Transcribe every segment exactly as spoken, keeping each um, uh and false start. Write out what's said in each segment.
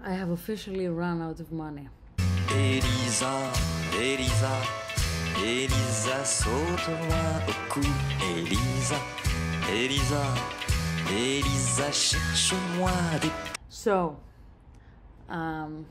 I have officially run out of money. Elisa, Elisa, Elisa, saute-moi au cou. Elisa, Elisa, Elisa, cherche-moi des... So, um,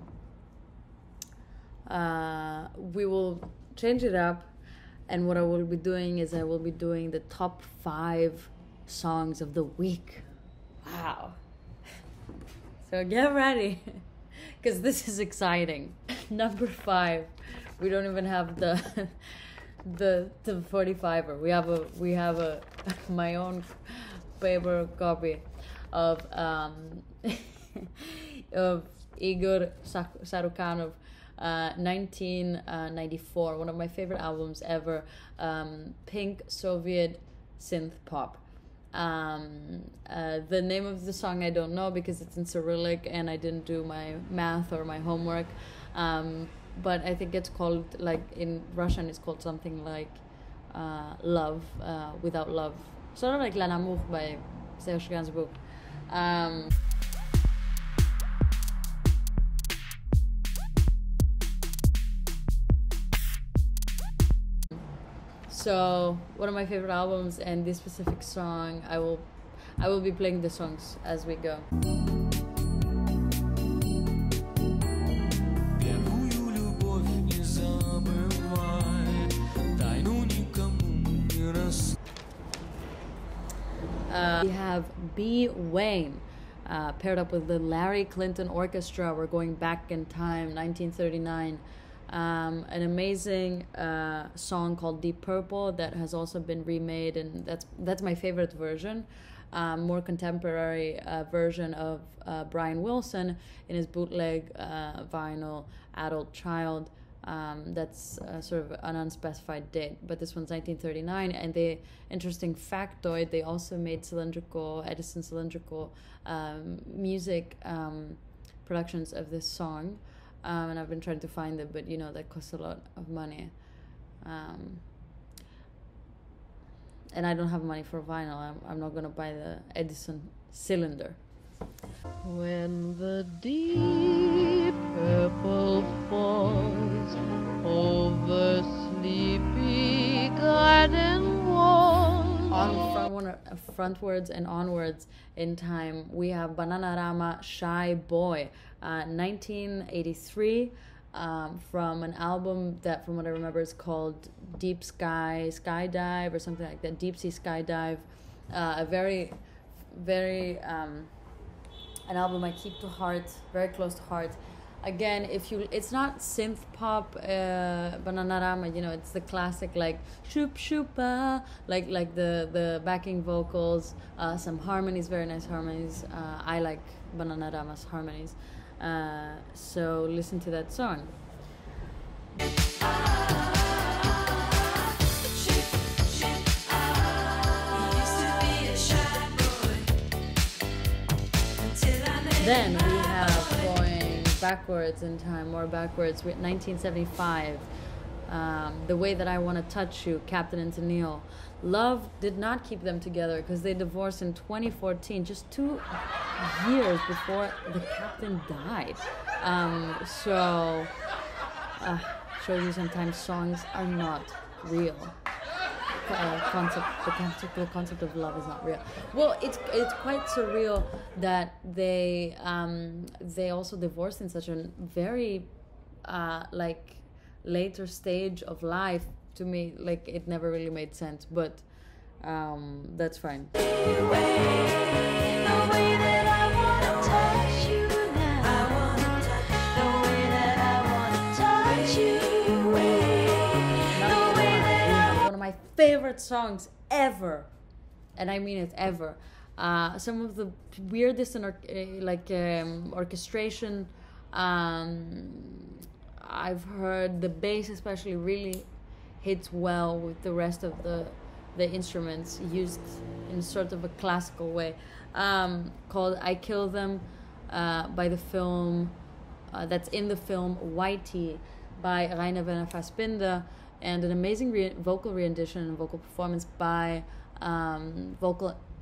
uh, we will change it up, and what I will be doing is I will be doing the top five songs of the week. Wow. So get ready, because this is exciting. Number five, we don't even have the the the forty-fiver. We have a we have a my own paper copy of um of Igor Sarukhanov, uh, nineteen ninety-four, one of my favorite albums ever. Um, pink Soviet synth pop. Um, uh, the name of the song I don't know because it's in Cyrillic and I didn't do my math or my homework. Um, but I think it's called, like in Russian, it's called something like uh, Love, uh, Without Love. Sort of like L'amour by Serge Gainsbourg. Um, So one of my favorite albums, and this specific song, I will, I will be playing the songs as we go. Uh, we have B. Wayne, uh, paired up with the Larry Clinton Orchestra. We're going back in time, nineteen thirty-nine. Um, an amazing uh, song called Deep Purple that has also been remade, and that's that's my favorite version. Um, more contemporary uh, version of uh, Brian Wilson in his bootleg uh, vinyl Adult Child. Um, that's uh, sort of an unspecified date, but this one's nineteen thirty-nine. And the interesting factoid, they also made cylindrical, Edison cylindrical um, music um, productions of this song. Um, and I've been trying to find it, but you know, that costs a lot of money. Um, and I don't have money for vinyl. I'm, I'm not going to buy the Edison cylinder. When the deep purple falls over sleepy garden walls. On front, frontwards and onwards in time, we have Bananarama Shy Boy, uh, nineteen eighty-three, um, from an album that, from what I remember, is called Deep Sky Skydive or something like that, Deep Sea Skydive. Uh, a very, very, um, an album I keep to heart, very close to heart. Again, if you, it's not synth pop, uh, Bananarama, you know, it's the classic like shoop shoopa, like like the the backing vocals, uh, some harmonies, very nice harmonies. Uh, I like Bananarama's harmonies, uh, so listen to that song. Then we have going backwards in time, more backwards, with nineteen seventy-five. Um, The Way That I Want to Touch You, Captain and Tennille. Love did not keep them together because they divorced in twenty fourteen, just two years before the captain died. Um, so, uh, shows you sometimes songs are not real. Uh, concept, the concept, the concept of love is not real. Well, it's it's quite surreal that they um, they also divorced in such a very uh, like later stage of life. To me, like, it never really made sense, but um, that's fine. My favorite songs ever, and I mean it, ever. Uh, some of the weirdest and or, uh, like um, orchestration um, I've heard. The bass especially really hits well with the rest of the the instruments used in sort of a classical way. Um, called "I Kill Them" uh, by the film uh, that's in the film Whitey by Rainer Werner Fassbinder. And an amazing re- vocal rendition and vocal performance by um, vocal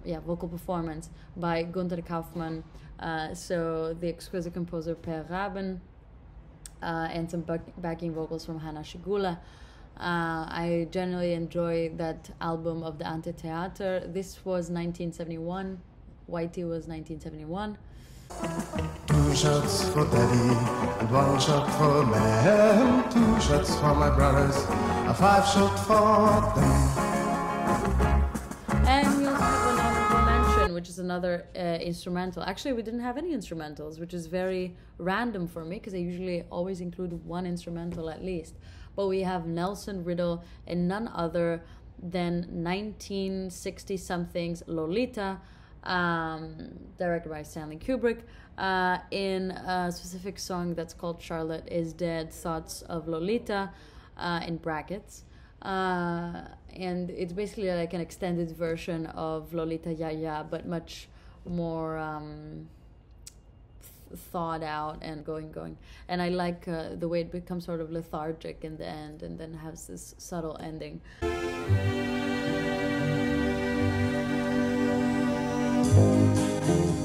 yeah, vocal performance by Gunther Kaufmann. Uh, so the exquisite composer Per Raben, uh, and some back backing vocals from Hanna Schigula. Uh, I generally enjoy that album of the Antitheater. This was nineteen seventy-one. Whitey was nineteen seventy-one. Two shots for Daddy and one shot for me. Two shots for my brothers, a five shot for them. And we also have an honorable mention, which is another uh, instrumental. Actually, we didn't have any instrumentals, which is very random for me because I usually always include one instrumental at least. But we have Nelson Riddle and none other than nineteen sixty something's Lolita, um, directed by Stanley Kubrick, uh, in a specific song that's called Charlotte is Dead, Thoughts of Lolita, uh, in brackets. Uh, and it's basically like an extended version of Lolita Ya Ya, but much more um, th thought out and going, going. And I like uh, the way it becomes sort of lethargic in the end and then has this subtle ending. Thank you.